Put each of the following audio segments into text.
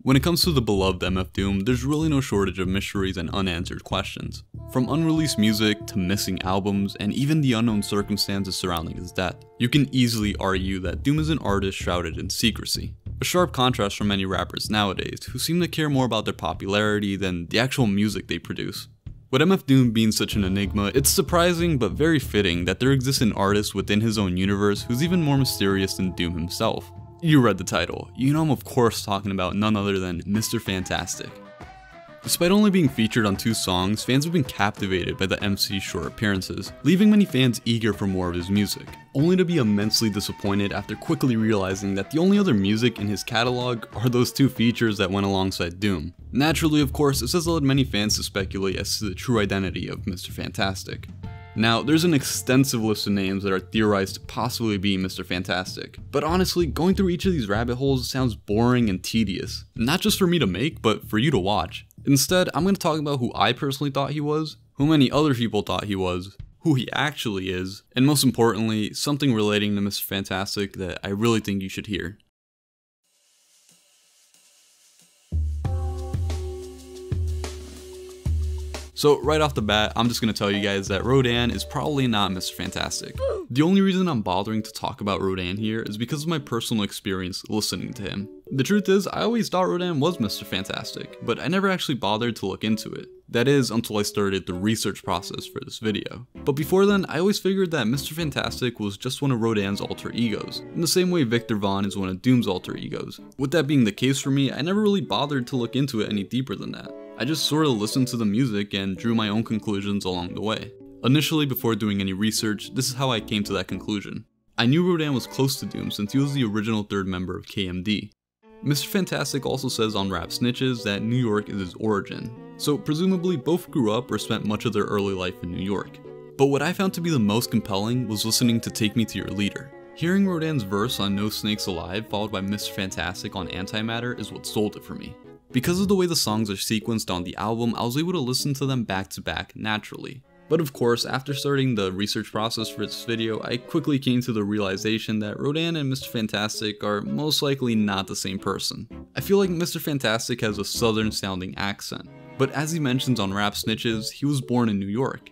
When it comes to the beloved MF Doom, there's really no shortage of mysteries and unanswered questions. From unreleased music, to missing albums, and even the unknown circumstances surrounding his death. You can easily argue that Doom is an artist shrouded in secrecy. A sharp contrast from many rappers nowadays, who seem to care more about their popularity than the actual music they produce. With MF Doom being such an enigma, it's surprising but very fitting that there exists an artist within his own universe who's even more mysterious than Doom himself. You read the title. You know I'm of course talking about none other than Mr. Fantastik. Despite only being featured on 2 songs, fans have been captivated by the MC's short appearances, leaving many fans eager for more of his music, only to be immensely disappointed after quickly realizing that the only other music in his catalog are those 2 features that went alongside Doom. Naturally, of course, this has led many fans to speculate as to the true identity of Mr. Fantastik. Now, there's an extensive list of names that are theorized to possibly be Mr. Fantastik, but honestly, going through each of these rabbit holes sounds boring and tedious, not just for me to make, but for you to watch. Instead, I'm going to talk about who I personally thought he was, who many other people thought he was, who he actually is, and most importantly, something relating to Mr. Fantastik that I really think you should hear. So right off the bat, I'm just going to tell you guys that Rodan is probably not Mr. Fantastik. The only reason I'm bothering to talk about Rodan here is because of my personal experience listening to him. The truth is, I always thought Rodan was Mr. Fantastik, but I never actually bothered to look into it. That is, until I started the research process for this video. But before then, I always figured that Mr. Fantastik was just one of Rodan's alter egos, in the same way Victor Von is one of Doom's alter egos. With that being the case for me, I never really bothered to look into it any deeper than that. I just sort of listened to the music and drew my own conclusions along the way. Initially, before doing any research, this is how I came to that conclusion. I knew Rodan was close to Doom since he was the original 3rd member of KMD. Mr. Fantastik also says on Rap Snitches that New York is his origin, so presumably both grew up or spent much of their early life in New York. But what I found to be the most compelling was listening to Take Me to Your Leader. Hearing Rodan's verse on No Snakes Alive followed by Mr. Fantastik on Antimatter is what sold it for me. Because of the way the songs are sequenced on the album, I was able to listen to them back to back naturally. But of course, after starting the research process for this video, I quickly came to the realization that Rodan and Mr. Fantastik are most likely not the same person. I feel like Mr. Fantastik has a southern sounding accent, but as he mentions on Rap Snitches, he was born in New York.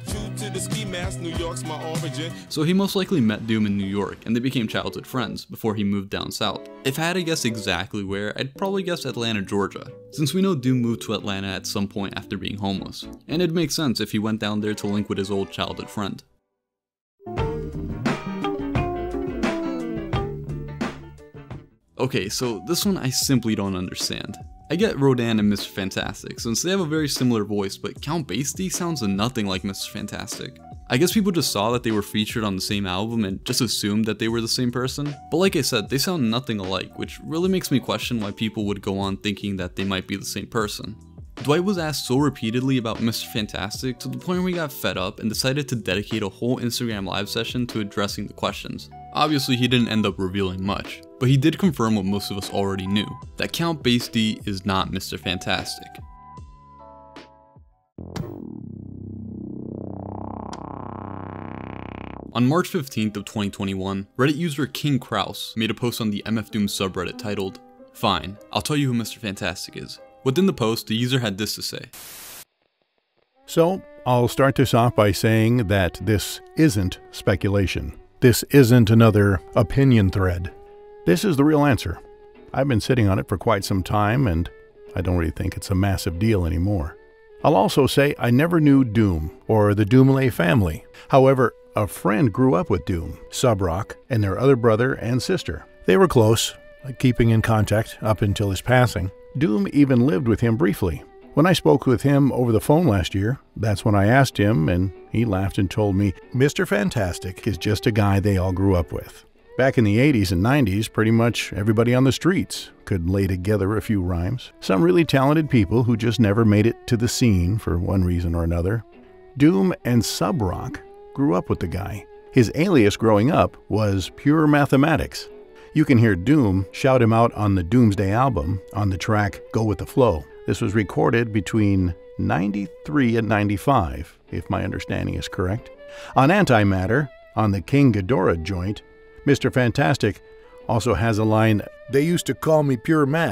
So he most likely met Doom in New York and they became childhood friends before he moved down south. If I had to guess exactly where, I'd probably guess Atlanta, Georgia, since we know Doom moved to Atlanta at some point after being homeless, and it'd make sense if he went down there to link with his old childhood friend. Okay, so this one I simply don't understand. I get Rodan and Mr. Fantastik since they have a very similar voice, but Count Basie sounds nothing like Mr. Fantastik. I guess people just saw that they were featured on the same album and just assumed that they were the same person, but like I said, they sound nothing alike, which really makes me question why people would go on thinking that they might be the same person. Dwight was asked so repeatedly about Mr. Fantastik to the point where he got fed up and decided to dedicate a whole Instagram live session to addressing the questions. Obviously he didn't end up revealing much, but he did confirm what most of us already knew, that Count Basie is not Mr. Fantastik. On March 15th of 2021, Reddit user King Kraus made a post on the MF Doom subreddit titled, "Fine, I'll tell you who Mr. Fantastik is." Within the post, the user had this to say. So, I'll start this off by saying that this isn't speculation. This isn't another opinion thread. This is the real answer. I've been sitting on it for quite some time, and I don't really think it's a massive deal anymore. I'll also say I never knew Doom, or the Doomlay family. However, a friend grew up with Doom, Subrock, and their other brother and sister. They were close, keeping in contact up until his passing. Doom even lived with him briefly. When I spoke with him over the phone last year, that's when I asked him, and he laughed and told me, Mr. Fantastik is just a guy they all grew up with. Back in the 80s and 90s, pretty much everybody on the streets could lay together a few rhymes. Some really talented people who just never made it to the scene for one reason or another. Doom and Subrock grew up with the guy. His alias growing up was Pure Mathematics. You can hear Doom shout him out on the Doomsday album on the track Go With The Flow. This was recorded between 93 and 95, if my understanding is correct. On Antimatter, on the King Ghidorah joint, Mr. Fantastik also has a line, "They used to call me Pure Math."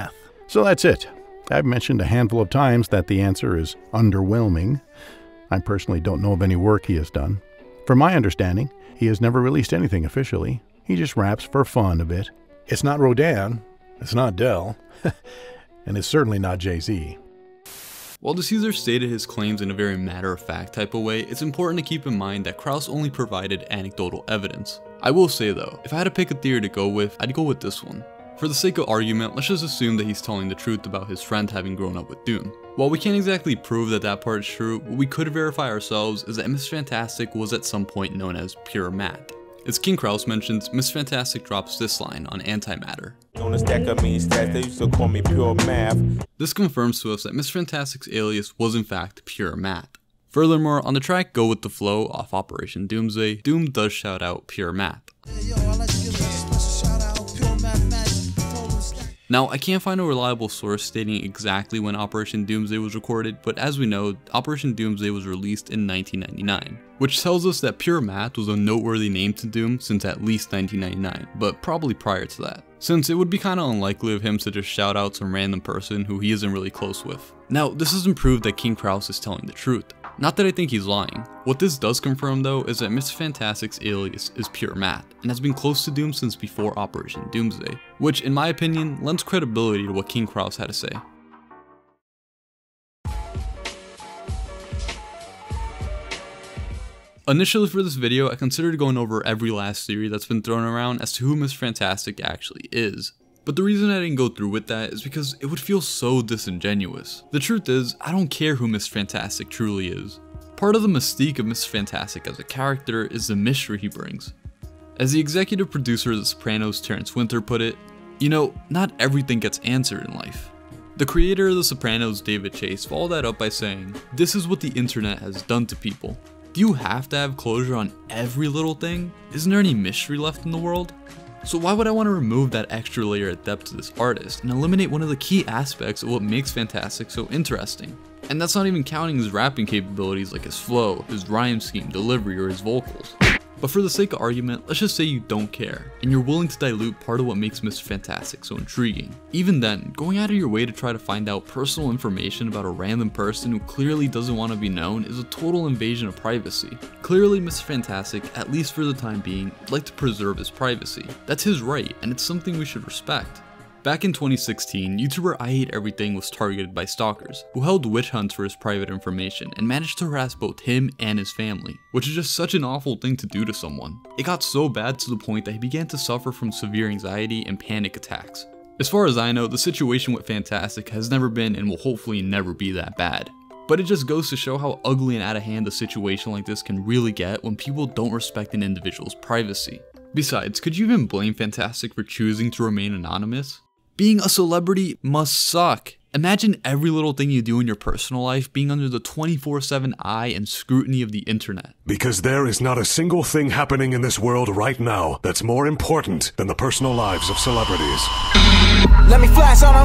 So that's it. I've mentioned a handful of times that the answer is underwhelming. I personally don't know of any work he has done. From my understanding, he has never released anything officially. He just raps for fun a bit. It's not Rodin, it's not Dell, and it's certainly not Jay-Z. While the Caesar stated his claims in a very matter-of-fact type of way, it's important to keep in mind that Krauss only provided anecdotal evidence. I will say though, if I had to pick a theory to go with, I'd go with this one. For the sake of argument, let's just assume that he's telling the truth about his friend having grown up with Doom. While we can't exactly prove that that part is true, what we could verify ourselves is that Mr. Fantastik was at some point known as pure math. As King Krauss mentions, Mr. Fantastik drops this line on antimatter. On a stack of mean stats, they used to call me pure math. This confirms to us that Mr. Fantastik's alias was in fact pure math. Furthermore, on the track Go With The Flow off Operation Doomsday, Doom does shout out pure math. Now, I can't find a reliable source stating exactly when Operation Doomsday was recorded, but as we know, Operation Doomsday was released in 1999, which tells us that pure math was a noteworthy name to Doom since at least 1999, but probably prior to that, since it would be kinda unlikely of him to just shout out some random person who he isn't really close with. Now, this doesn't prove that King Krauss is telling the truth. Not that I think he's lying. What this does confirm though is that Mr. Fantastik's alias is pure math, and has been close to Doom since before Operation Doomsday, which in my opinion lends credibility to what King Krauss had to say. Initially for this video, I considered going over every last theory that's been thrown around as to who Mr. Fantastik actually is. But the reason I didn't go through with that is because it would feel so disingenuous. The truth is, I don't care who Mr. Fantastik truly is. Part of the mystique of Mr. Fantastik as a character is the mystery he brings. As the executive producer of The Sopranos, Terrence Winter, put it, you know, not everything gets answered in life. The creator of The Sopranos, David Chase, followed that up by saying, this is what the internet has done to people. Do you have to have closure on every little thing? Isn't there any mystery left in the world? So why would I want to remove that extra layer of depth to this artist and eliminate one of the key aspects of what makes Fantastik so interesting? And that's not even counting his rapping capabilities like his flow, his rhyme scheme, delivery, or his vocals. But for the sake of argument, let's just say you don't care, and you're willing to dilute part of what makes Mr. Fantastik so intriguing. Even then, going out of your way to try to find out personal information about a random person who clearly doesn't want to be known is a total invasion of privacy. Clearly, Mr. Fantastik, at least for the time being, would like to preserve his privacy. That's his right, and it's something we should respect. Back in 2016, YouTuber I Hate Everything was targeted by stalkers, who held witch hunts for his private information and managed to harass both him and his family, which is just such an awful thing to do to someone. It got so bad to the point that he began to suffer from severe anxiety and panic attacks. As far as I know, the situation with Fantastik has never been and will hopefully never be that bad. But it just goes to show how ugly and out of hand a situation like this can really get when people don't respect an individual's privacy. Besides, could you even blame Fantastik for choosing to remain anonymous? Being a celebrity must suck. Imagine every little thing you do in your personal life being under the 24/7 eye and scrutiny of the internet. Because there is not a single thing happening in this world right now that's more important than the personal lives of celebrities. Let me flash on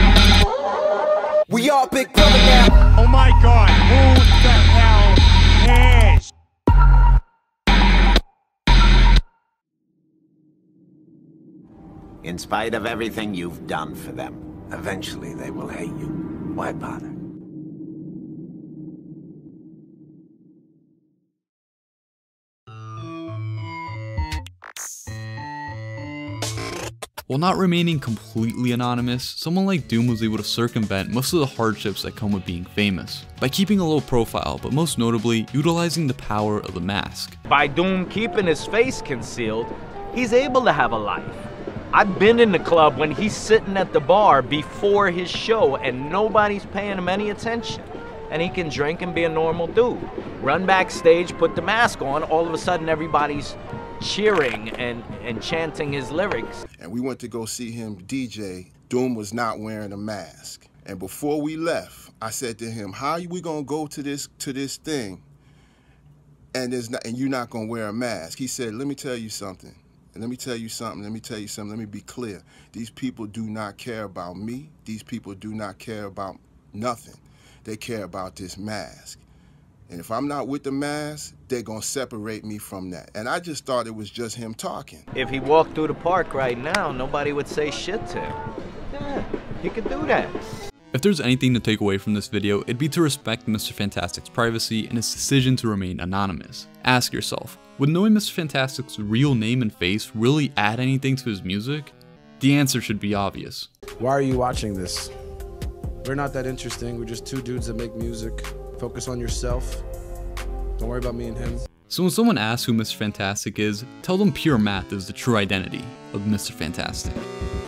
them. We all big brother now. Oh my god, who the hell cares? In spite of everything you've done for them, eventually they will hate you. Why bother? While not remaining completely anonymous, someone like Doom was able to circumvent most of the hardships that come with being famous, by keeping a low profile, but most notably, utilizing the power of the mask. By Doom keeping his face concealed, he's able to have a life. I've been in the club when he's sitting at the bar before his show and nobody's paying him any attention. And he can drink and be a normal dude. Run backstage, put the mask on, all of a sudden everybody's cheering and chanting his lyrics. And we went to go see him DJ. Doom was not wearing a mask. And before we left, I said to him, how are we gonna go to this thing and you're not gonna wear a mask? He said, let me tell you something. And let me tell you something, let me be clear. These people do not care about me. These people do not care about nothing. They care about this mask. And if I'm not with the mask, they're gonna separate me from that. And I just thought it was just him talking. If he walked through the park right now, nobody would say shit to him. Yeah. He could do that. If there's anything to take away from this video, it'd be to respect Mr. Fantastik's privacy and his decision to remain anonymous. Ask yourself, would knowing Mr. Fantastik's real name and face really add anything to his music? The answer should be obvious. Why are you watching this? We're not that interesting. We're just two dudes that make music. Focus on yourself. Don't worry about me and him. So when someone asks who Mr. Fantastik is, tell them pure math is the true identity of Mr. Fantastik.